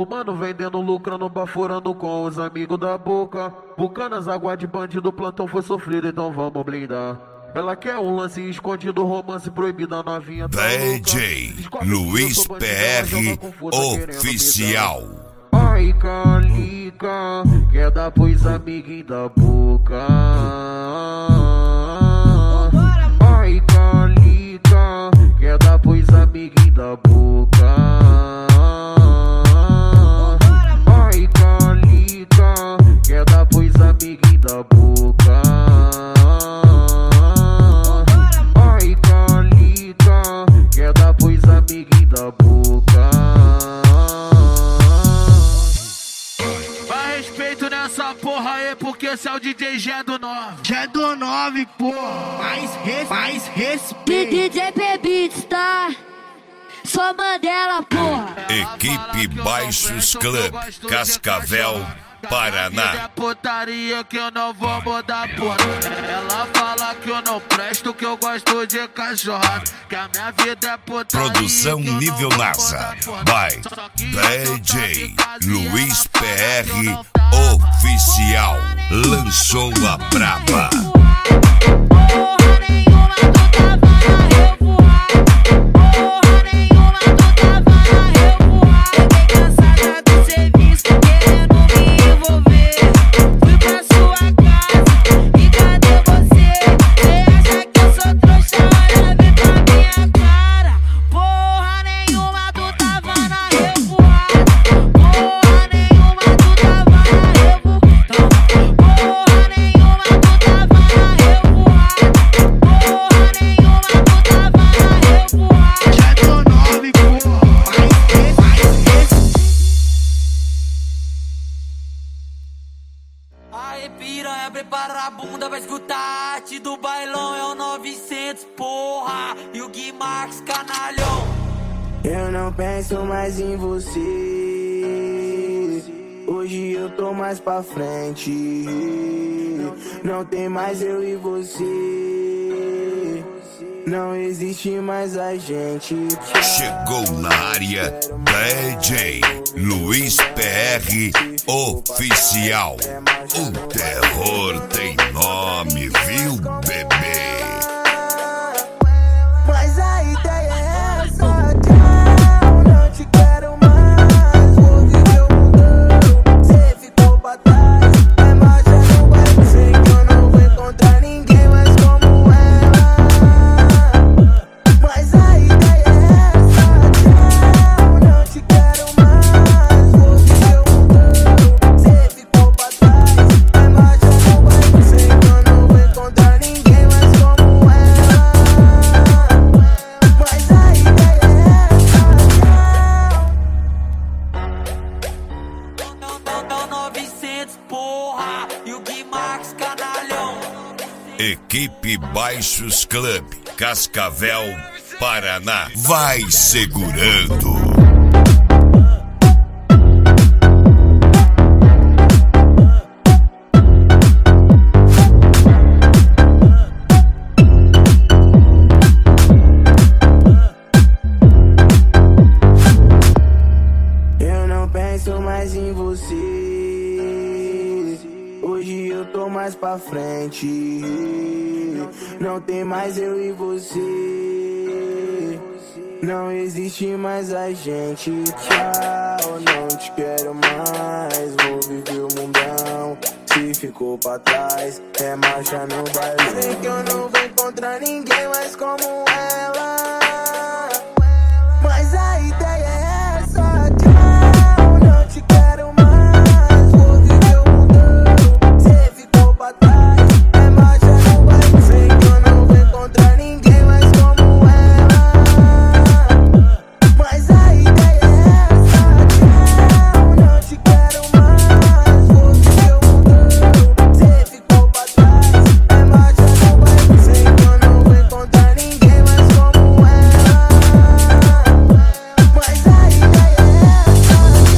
Fumando, vendendo, lucrando, baforando com os amigos da boca. Bucanas, água de bandido, plantão foi sofrido, então vamos blindar. Ela quer um lance escondido, romance proibido, a novinha tá DJ Luiz PR Oficial. Ai, Calica, quer dar pros amiguinhos da boca. Ai, Calica, quer dar pros amiguinhos da boca. Ai, Calica, quer dar pros amiguinhos da boca. Ai, Calica, quer dar pros amiguinhos da boca. Respeito nessa porra aí, porque esse é o DJ Gé do 9. Gé do 9, porra. Mais respeito. DJ Beats, tá? Só Mandela, porra. Equipe Baixos Club, Cascavel, Paraná. É putaria que eu não vou mudar, porra. Ela fala que eu não presto, que eu gosto de cachorrada, que a minha vida é putaria. Produção nível NASA. By DJ Luiz PR Oficial. Lançou a braba. Aê, piranha, prepara a bunda, vai escutar a arte do bailão. É o 900, porra, e o Gui Max, canalhão. Eu não penso mais em você, hoje eu tô mais pra frente. Não tem mais eu e você, não existe mais a gente. Chegou na área DJ Luiz PR Oficial. O terror tem nome, viu, bebê? Mas a ideia é essa, tchau, não te quero mais. Vou viver o mundão, cê ficou pra trás. É marcha no baile, sei que eu não vou encontrar ninguém mais como ela. Mas a ideia é essa, tchau, não te quero mais. Vou viver o mundão, cê ficou pra trás. É marcha no baile, sei que eu não vou encontrar ninguém mais como ela. Mas a ideia é essa, Não, 900, porra, e o Gui Max, canalhão. Equipe Baixos Club, Cascavel, Paraná. Vai segurando. Eu não penso mais em você, hoje eu tô mais pra frente. Não tem mais eu e você, não existe mais a gente. Tchau, não te quero mais. Vou viver o mundão, se ficou pra trás. É marcha no baile, sei que eu não vou encontrar ninguém mais como ela. Mas a ideia é essa, tchau, não te quero mais. Vou viver o mundão, cê ficou pra trás. É marcha no baile, sei que eu não vou encontrar ninguém mais como ela. Mas a ideia é essa, tchau, não te quero mais. Vou viver o mundão, cê ficou pra trás. É marcha no baile, sei que eu não vou encontrar ninguém mais como ela. Mas a ideia é essa.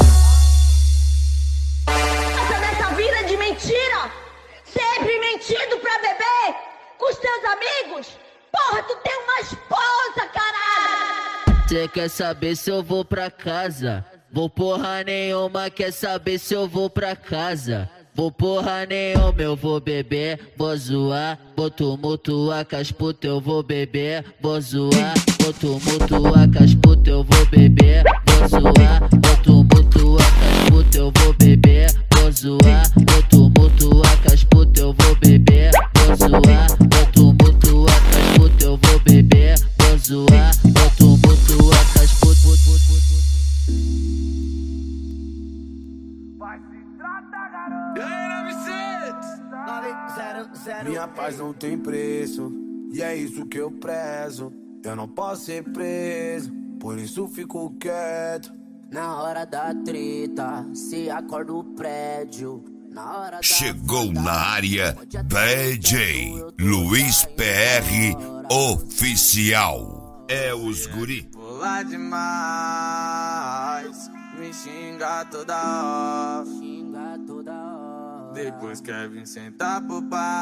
Passa nessa vida de mentira, sempre mentindo pra beber com os teus amigos. Porra, tu tem uma esposa, caralho. Cê quer saber se eu vou pra casa? Vou porra nenhuma, quer saber se eu vou pra casa. Vou porra nenhuma, eu vou beber, vou zoar, vou tumultuar com as putas, eu vou beber, vou zoar, vou tumultuar com as putas, eu vou beber, vou zoar, vou tumultuar com as putas, eu vou beber, vou zoar, vou tumultuar com as putas, eu vou beber, vou zoar, vou tumultuar com as putas, eu vou beber, vou zoar, vou tumultuar com as putas. Minha paz não tem preço, e é isso que eu prezo. Eu não posso ser preso, por isso fico quieto. Na hora da treta, se acorda o prédio. Na hora chegou na área DJ Luiz PR Oficial. É os guri. Pular demais, me xinga toda hora. Depois quer vir sentar pro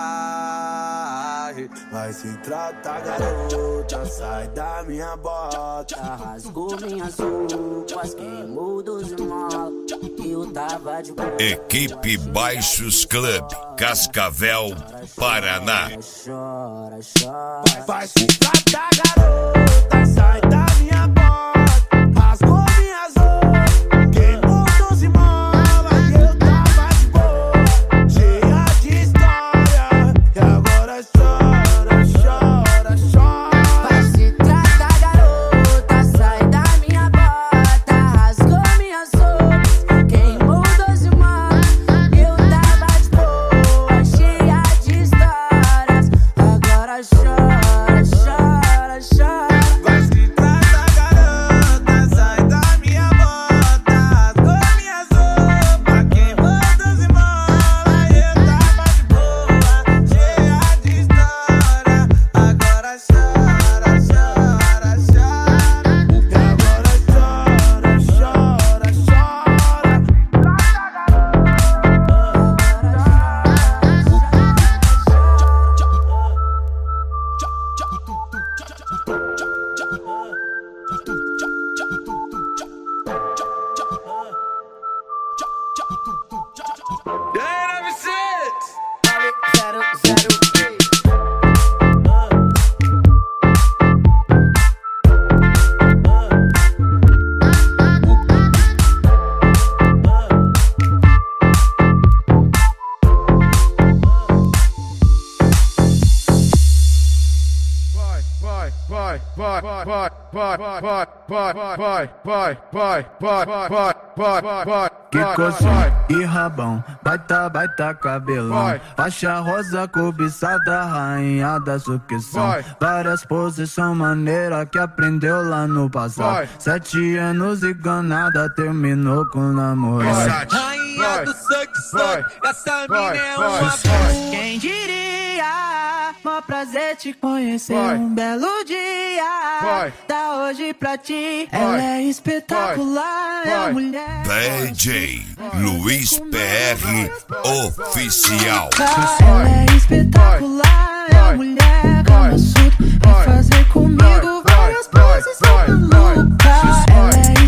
pai. Vai se tratar, garota, sai da minha bota. Rasgou minhas roupas, queimou dos mal. Eu tava de boa. Equipe Baixos Club, Cascavel, Paraná. Chora, chora. Vai se tratar, garota, sai da minha bota. Rasgou minhas roupas, queimou dos mal. Eu tava de boa, cheia de história. E agora chora, chora, chora. Vai se tratar, garota, sai da minha bota. Rasgou minhas roupas, queimou dos mal. Eu tava de boa, cheia de histórias. Agora chora, chora, chora. Vai se tratar, garota, sai da minha bota. Rasgou minhas roupas, queimou dos irmãos. Eu tava de boa, cheia de história. Agora chora, chora, chora. E agora chora, chora, chora. Que coxinha e rabão, baita cabelão. Faixa rosa cobiçada, rainha da sucção. Várias posições maneiras que aprendeu lá no passado. 7 anos e ganada, terminou com namorado. Rainha do suck, essa mina é uma boa. Quem diria, mó prazer te conhecer. Um belo dia, da hoje pra ti. Ela é espetacular, é a mulher. DJ Luiz PR Oficial. Ela é espetacular, é a mulher Kama Sutra. Vai fazer comigo várias poses malucas. Ela é